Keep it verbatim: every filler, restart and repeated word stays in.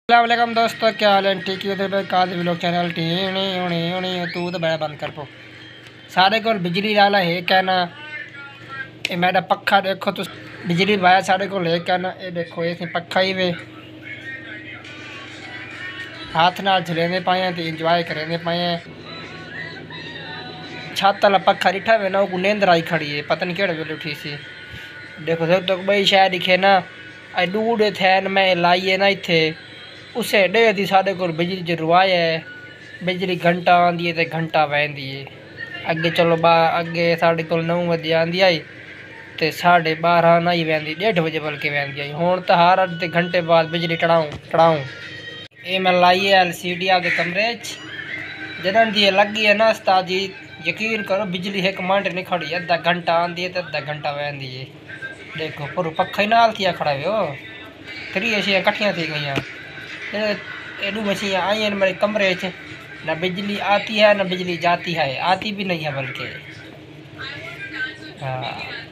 अस्सलाम दोस्तों, क्या हाल है? ठीक है। उधर काज व्लॉग चैनल टी होनी होनी होनी तू तो बड़ा बंद कर पो। सारे को बिजली वाला है कहना ये मेरा पक्खा देखो तो बिजली वाया सारे को ले कहना ये देखो ये पक्खा ही वे हाथ नाल झलेने पाए तो इंजॉय करेंगे पाए। छत वाला पक्खा रिठा वे ना वो नींद आई खड़ी है, पता नहीं केड़े वेले उठी सी। देखो सब तो बई शायद दिखे ना आई डूडे थे मैं लाइए ना इत्थे उसे डे दी साढ़े को बिजली जरवाए है। बिजली घंटा आँदी है तो घंटा वहदी है। अगे चलो बा अगे साढ़े को नौ बजे आँदी आई तो साढ़े बारह ना ही वहदी, डेढ़ बजे बल्कि वहदी आई। हुण तो हर अद्धे घंटे बाद बिजली टड़ाऊँ टड़ाऊँ ये मैं लाई है एल सी डी आगे कमरे जदन दी लगी है ना उस्ताद जी, यकीन करो बिजली एक मिनट नहीं खड़ी, अद्धा घंटा आँदी है तो अद्धा घंटा वहदी है। देखो पर पक्खा ही नाल थिया खड़ा हो थ्री एशिया कट्ठियाँ थी गई एडू मछलियाँ आई हैं मेरे कमरे च। न बिजली आती है न बिजली जाती है, आती भी नहीं है बल्कि। हाँ